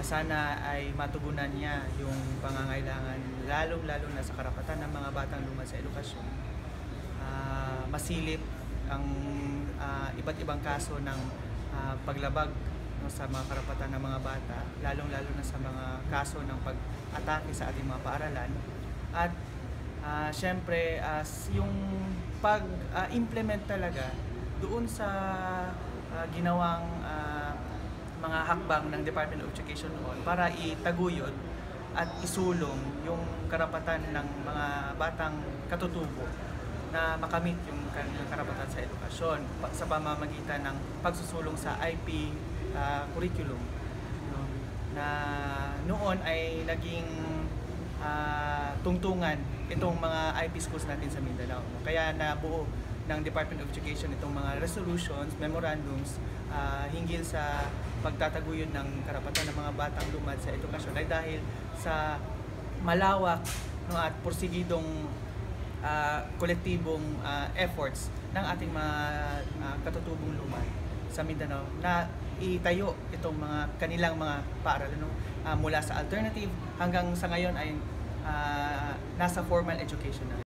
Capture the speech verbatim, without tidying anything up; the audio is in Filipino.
na sana ay matugunan niya yung pangangailangan, lalong-lalo na sa karapatan ng mga batang lumad sa edukasyon. Uh, masilip ang uh, iba't ibang kaso ng uh, paglabag no, sa mga karapatan ng mga bata, lalong-lalo na sa mga kaso ng pag-atake sa ating mga paaralan. At uh, syempre, uh, yung pag-implement uh, talaga doon sa uh, ginawang uh, mga hakbang ng Department of Education noon para itaguyod at isulong yung karapatan ng mga batang katutubo na makamit yung kanilang karapatan sa edukasyon sa pamamagitan ng pagsusulong sa I P uh, curriculum, no? Na noon ay naging uh, tungtungan itong mga I P schools natin sa Mindanao, no? Kaya nabuo ng Department of Education itong mga resolutions, memorandums uh, hinggil sa pagtataguyod ng karapatan ng mga batang lumad sa edukasyon ay dahil sa malawak no, at porsigidong uh, kolektibong uh, efforts ng ating mga uh, katutubong lumad sa Mindanao na itayo itong mga kanilang mga paaralan no, uh, mula sa alternative hanggang sa ngayon ay uh, nasa formal education na.